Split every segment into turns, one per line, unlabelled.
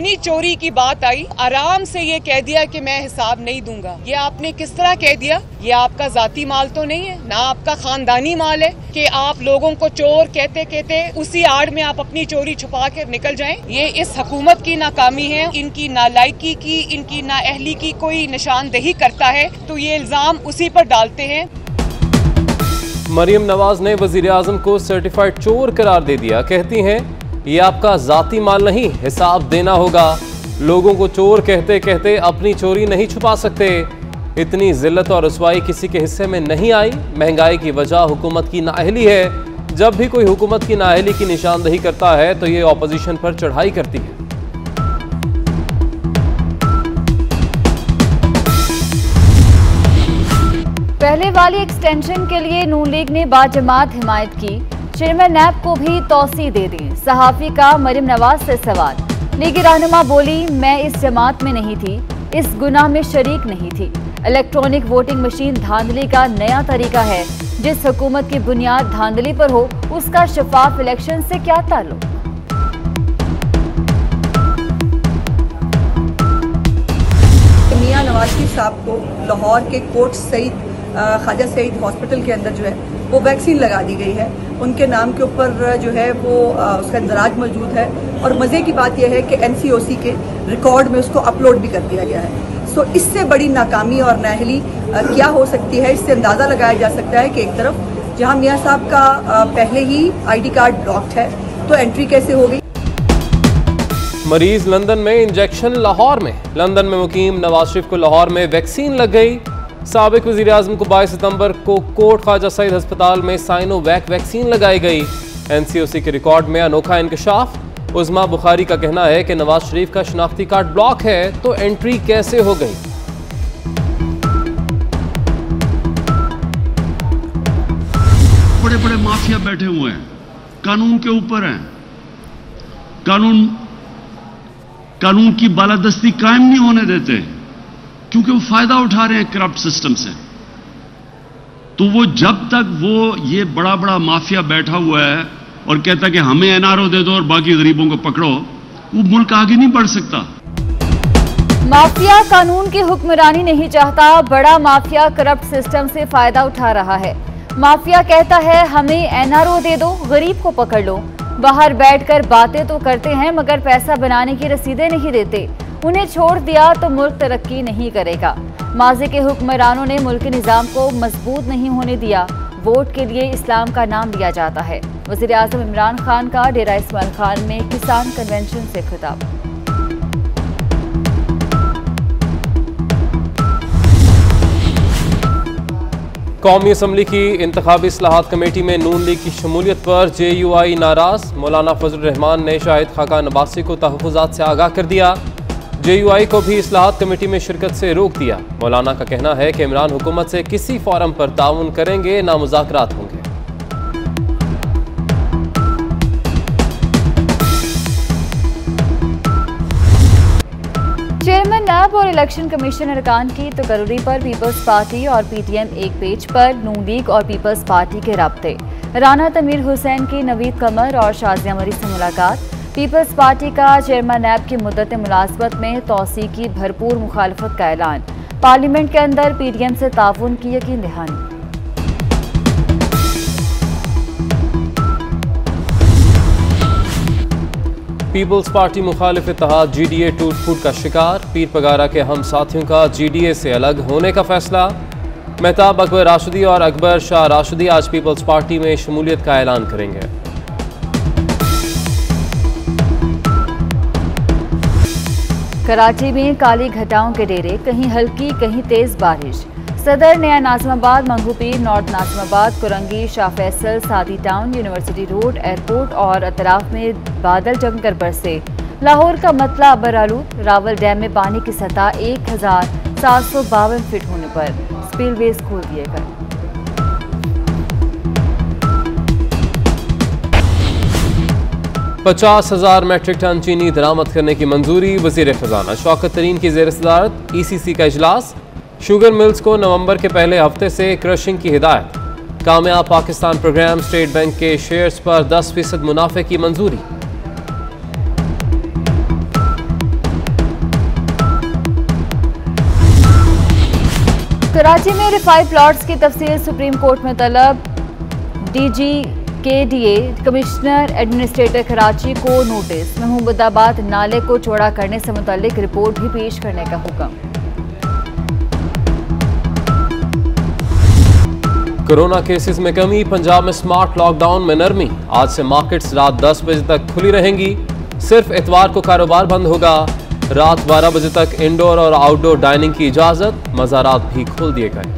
अपनी चोरी की बात आई, आराम से ये कह दिया कि मैं हिसाब नहीं दूंगा। ये आपने किस तरह कह दिया? ये आपका जाती माल तो नहीं है, ना आपका खानदानी माल है कि आप लोगों को चोर कहते कहते उसी आड़ में आप अपनी चोरी छुपा कर निकल जाएं। ये इस हुकूमत की नाकामी है, इनकी नालायकी की, इनकी नाअहली की कोई निशानदेही करता है तो ये इल्जाम उसी पर डालते हैं।
मरियम नवाज ने वजीर आजम को सर्टिफाइड चोर करार दे दिया। कहती हैं ये आपका जाती माल नहीं, हिसाब देना होगा। लोगों को चोर कहते कहते अपनी चोरी नहीं छुपा सकते। इतनी जिल्लत और रुसवाई किसी के हिस्से में नहीं आई। महंगाई की वजह हुकूमत की नाअहली है। जब भी कोई हुकूमत की नाअहली की निशानदेही करता है तो ये ऑपोजिशन पर चढ़ाई करती है।
पहले वाली एक्सटेंशन के लिए नून लीग ने बाजमात हिमायत की। चेयरमैन नैब को भी तौसी दे दी। सहाफी का मरियम नवाज से सवाल। लीगी रहनुमा बोली, मैं इस जमात में नहीं थी, इस गुनाह में शरीक नहीं थी। इलेक्ट्रॉनिक वोटिंग मशीन धांधली का नया तरीका है। जिस हुकूमत की बुनियाद धांधली पर हो उसका शफाफ इलेक्शन से क्या ताल्लुक?
मियां नवाज साहब को लाहौर के कोट सईद ख्वाजा सईद हॉस्पिटल के अंदर जो है वो वैक्सीन लगा दी गई है। उनके नाम के ऊपर जो है वो उसका इंदराज मौजूद है और मज़े की बात यह है कि NCOC के रिकॉर्ड में उसको अपलोड भी कर दिया गया है। सो इससे बड़ी नाकामी और नाअहली क्या हो सकती है? इससे अंदाज़ा लगाया जा सकता है कि एक तरफ जहां मियां साहब का पहले ही ID कार्ड ब्लॉक्ड है तो एंट्री कैसे हो गई।
मरीज लंदन में इंजेक्शन लाहौर में। लंदन में मुकीम नवाज शरीफ को लाहौर में वैक्सीन लग गई। साबिक वज़ीर आज़म को 22 सितंबर को कोट ख्वाजा सईद अस्पताल में साइनोवैक वैक्सीन लगाई गई। NCOC के रिकॉर्ड में अनोखा इंकशाफ। उज़मा बुखारी का कहना है कि नवाज शरीफ का शनाख्ती कार्ड ब्लॉक है तो एंट्री कैसे हो गई।
बड़े बड़े माफिया बैठे हुए हैं, कानून के ऊपर हैं। कानून की बालादस्ती कायम नहीं होने देते क्योंकि वो फायदा उठा रहे हैं करप्ट सिस्टम से। तो वो जब तक वो ये बड़ा बड़ा माफिया बैठा हुआ है और कहता है कि हमें NRO दे दो और बाकी गरीबों को पकड़ो, वो मुल्क आगे नहीं बढ़ सकता।
माफिया कानून की हुक्मरानी नहीं चाहता। बड़ा माफिया करप्ट सिस्टम से फायदा उठा रहा है। माफिया कहता है हमें NRO दे दो, गरीब को पकड़ लो। बाहर बैठकर बातें तो करते हैं मगर पैसा बनाने की रसीदें नहीं देते। उन्हें छोड़ दिया तो मुल्क तरक्की नहीं करेगा। माज़ी के हुक्मरानों ने मुल्की निज़ाम को मजबूत नहीं होने दिया। वोट के लिए इस्लाम का नाम लिया जाता है। वज़ीर आज़म इमरान खान का डेरा इस्माइल खान में किसान कन्वेंशन से खिताब।
कौमी असम्बली की इंतखाबी इस्लाहात कमेटी में नून लीग की शमूलियत पर JUI नाराज। मौलाना फजल रहमान ने शाहिद खाकान अब्बासी को तहफ़्फ़ुज़ात से आगाह कर दिया। JUI को भी इस्लाहात कमेटी में शिरकत से रोक दिया। मौलाना का कहना है कि इमरान हुकूमत से किसी फोरम पर ताउन करेंगे ना मुज़ाकरात होंगे।
चेयरमैन नैब और इलेक्शन कमीशन अरकान की तकर्री पर पीपल्स पार्टी और PTM एक पेज पर। नून लीग और पीपल्स पार्टी के राब्ते। राना तमीर हुसैन की नवीद कमर और शाजिया मरी से मुलाकात। पीपल्स पार्टी का चेयरमैन नैब की मुद्दत मुलाजमत में तौसी की भरपूर मुखालफत का ऐलान। पार्लियामेंट के अंदर PTM से ताउन की यकीन दहानी।
पीपल्स पार्टी मुखालिफ इत्तेहाद GDA टूट फूट का शिकार। पीर पगारा के हम साथियों का GDA से अलग होने का फैसला। मेहताब अकबर राशिदी और अकबर शाह राशिदी आज पीपल्स पार्टी में शमूलियत का ऐलान करेंगे।
कराची में काली घटाओं के डेरे, कहीं हल्की कहीं तेज बारिश। Saddar, Naya Nazimabad, Manghopir, north Nazimabad, Korangi, Shah Faisal, Saadi town, university road, airport और अतराफ में बादल जमकर बरसे। लाहौर का मतला अबरालूद। रावल डैम में पानी की सतह 1752 फीट होने पर स्पिलवेज खोल दिए गए।
$50,000 मैट्रिक टन चीनी दरामद करने की मंजूरी। वज़ीर ख़जाना शौकत तरीन की ज़ेर सदारत ECC का इजलास। शुगर मिल्स को नवंबर के पहले हफ्ते से क्रशिंग की हिदायत। Kamyab Pakistan program. State bank के शेयर्स पर 10% मुनाफे की मंजूरी।
कराची में रिफाई प्लॉट्स की तफसील सुप्रीम कोर्ट में तलब। DG KDA commissioner administrator Karachi को नोटिस। महमूदाबाद नाले को चौड़ा करने से मुताल्लिक रिपोर्ट भी पेश करने का हुक्म।
कोरोना केसेस में कमी, पंजाब में स्मार्ट लॉकडाउन में नरमी। आज से मार्केट्स रात 10 बजे तक खुली रहेंगी। सिर्फ इतवार को कारोबार बंद होगा। रात 12 बजे तक इंडोर और आउटडोर डाइनिंग की इजाजत। मज़ारात भी खोल दिए गए।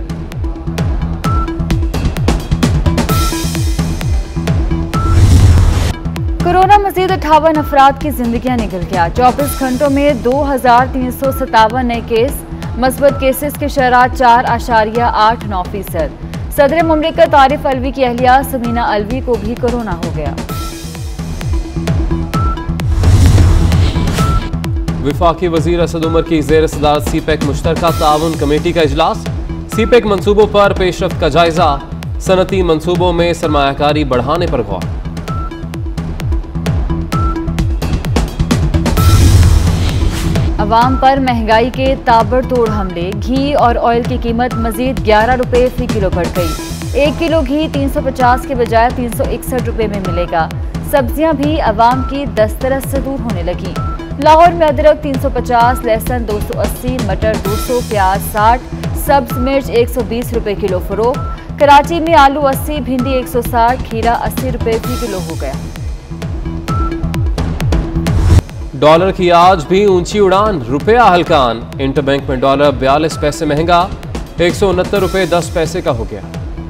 कोरोना मजीद 58 अफराद की जिंदगियां निकल गया। 24 घंटों में 2357 नए केस। मस्बत केसेस की शरह 4.89%। सदर मुमलिकत आरिफ अलवी की अहलिया समीना अलवी को भी कोरोना हो गया।
विफाकी वजीर असद उमर की ज़ेर सदारत सीपेक मुश्तरका ताउन कमेटी का इजलास। सीपेक मंसूबों पर पेशरफ्त का जायजा। सनती मंसूबों में सरमायाकारी बढ़ाने पर गौर।
अवाम पर महंगाई के ताबड़तोड़ हमले। घी और ऑयल की कीमत मजीद 11 रुपए फी किलो बढ़ गई। 1 किलो घी 350 के बजाय 361 रुपए में मिलेगा। सब्जियां भी अवाम की दस्तरस से दूर होने लगी। लाहौर में अदरक 350, लहसुन 280, मटर 200, प्याज 60, सब्ज मिर्च 120 रुपए किलो फरोख्त। कराची में आलू 80, भिंडी 160, खीरा 80 रुपए फी किलो हो गया।
डॉलर की आज भी ऊंची उड़ान, रुपया हल्कान। इंटरबैंक में डॉलर 42 पैसे महंगा, 169 रुपए 10 पैसे का हो गया।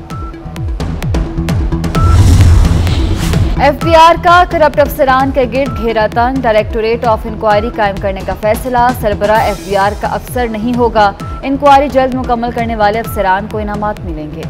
FBR का करप्ट अफसरान के गिर्द घेरा तंग। डायरेक्टोरेट ऑफ इंक्वायरी कायम करने का फैसला। सरबरा FBR का अफसर नहीं होगा। इंक्वायरी जल्द मुकम्मल करने वाले अफसरान को इनामात मिलेंगे।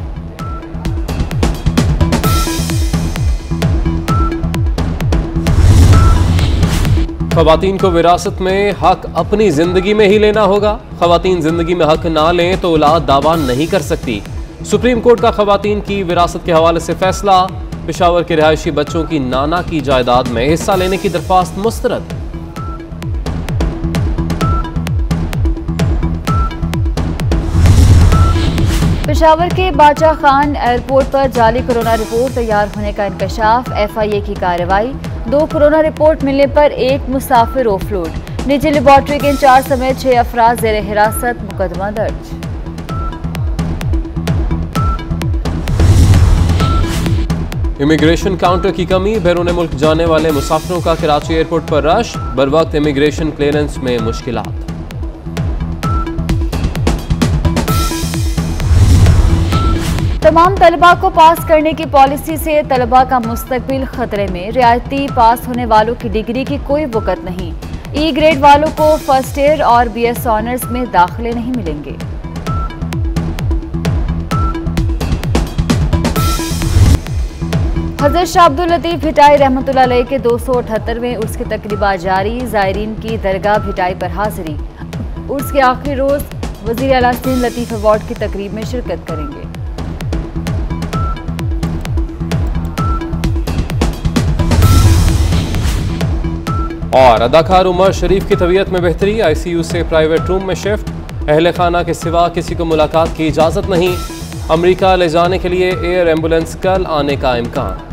खवातीन को विरासत में हक अपनी जिंदगी में ही लेना होगा। खवातीन जिंदगी में हक ना लें तो औलाद दावा नहीं कर सकती। सुप्रीम कोर्ट का खवातीन की विरासत के हवाले से फैसला। पेशावर के रिहायशी बच्चों की नाना की जायदाद में हिस्सा लेने की दरख्वास्त मुस्तरद।
पेशावर के बादशाह खान एयरपोर्ट पर जाली कोरोना रिपोर्ट तैयार होने का इंकशाफ। FIA की कार्रवाई। 2 कोरोना रिपोर्ट मिलने पर 1 मुसाफिर ऑफलोड। निजी लेबॉर्ट्री के इंचार्ज समेत 6 अफराद जेर हिरासत। मुकदमा दर्ज।
इमिग्रेशन काउंटर की कमी। बैरून मुल्क जाने वाले मुसाफिरों का कराची एयरपोर्ट पर रश। बर वक्त इमिग्रेशन क्लियरेंस में मुश्किलात।
तमाम तलबा को पास करने की पॉलिसी से तलबा का मुस्तकबिल खतरे में। रियायती पास होने वालों की डिग्री की कोई वक़्त नहीं। E ग्रेड वालों को फर्स्ट ईयर और BS ऑनर्स में दाखिले नहीं मिलेंगे। हज़रत शाह अब्दुल लतीफ़ भिटाई रहमतुल्लाह अलैह के 278वें उर्स की तकरीबा जारी। ज़ायरीन की दरगाह भिटाई पर हाजिरी। उर्स के आखिरी रोज़ वज़ीर आला सिंध लतीफ़ अवार्ड की तकरीब में शिरकत करेंगे।
और अदाकार उमर शरीफ की तबीयत में बेहतरी। ICU से प्राइवेट रूम में शिफ्ट। अहले खाना के सिवा किसी को मुलाकात की इजाज़त नहीं। अमेरिका ले जाने के लिए एयर एम्बुलेंस कल आने का इम्कान।